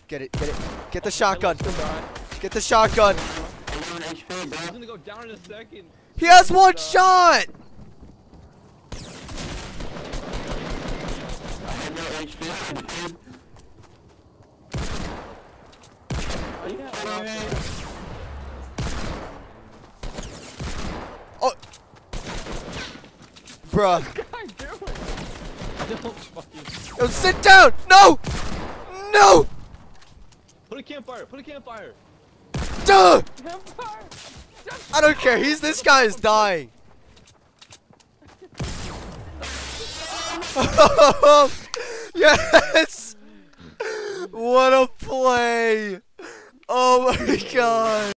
Get it, get it. Get the shotgun. Get the shotgun. He's gonna go down in a second. He has one shot! Oh! Bruh. Yo, sit down! No! No! Put a campfire! Put a campfire! Duh! Campfire! I don't care. This guy is dying. Yes! What a play! Oh my god!